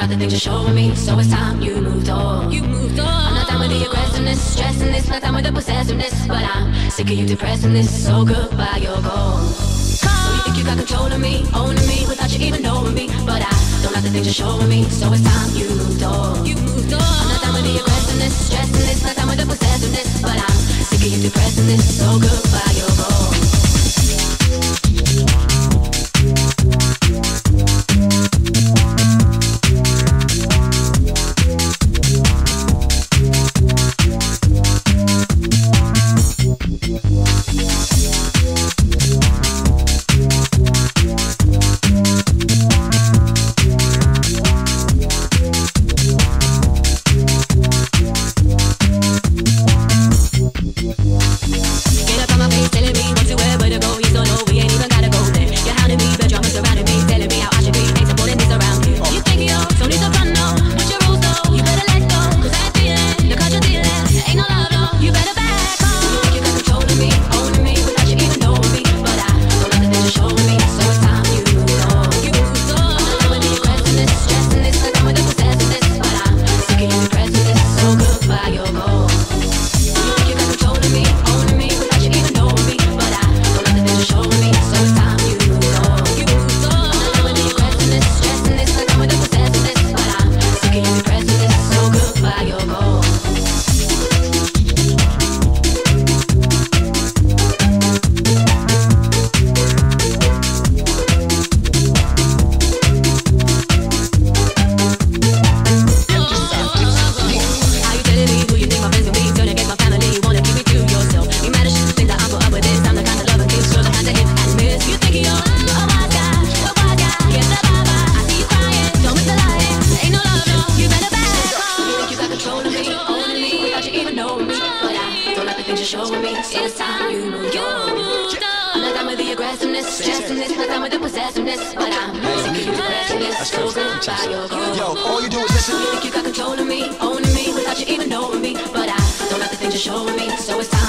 got the things you're showing me, so it's time you moved on. You moved on. I'm not done with the aggressiveness, stressing this, not done with the possessiveness, but I'm sick of you depressing this. So goodbye, you're gone. So you think you got control of me, owning me without you even knowing me, but I don't like the things you're showing me, so it's time you moved on. You moved on. I'm not done with the aggressiveness, stressing this, not done with the possessiveness, but I'm sick of you depressing this. So goodbye, you're gone. Yo, all you do is listen. You think you got control of me, owning me without you even knowing me, but I don't like the things you're showing me, so it's time.